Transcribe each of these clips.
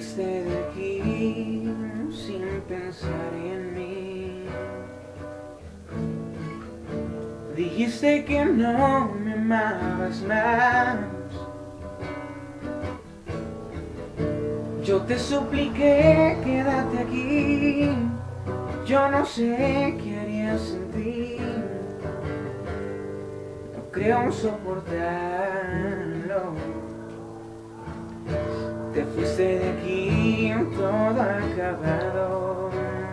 fuiste de aquí sin pensar en mí. Dijiste que no me amabas más. Yo te supliqué, quédate aquí. Yo no sé qué haría sin ti. No creo soportarlo. Te fuiste de aquí, todo acabado.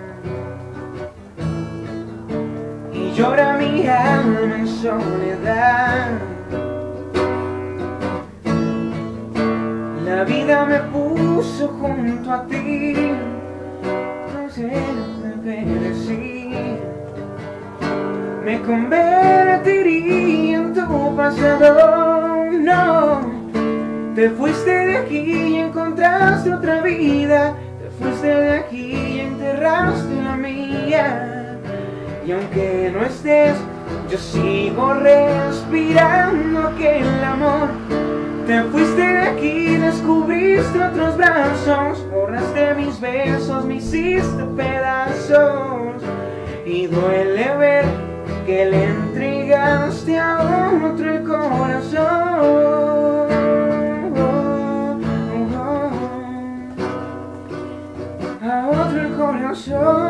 Y llora mi alma en soledad. La vida me puso junto a ti. No sé, me perecí. Me convertiría en tu pasado. No. Te fuiste de aquí y encontraste otra vida. Te fuiste de aquí y enterraste la mía. Y aunque no estés, yo sigo respirando aquel amor. Te fuiste de aquí, descubriste otros brazos. Borraste mis besos, me hiciste pedazos. Y duele ver que le entregaste a otro el corazón. A otro el corazón.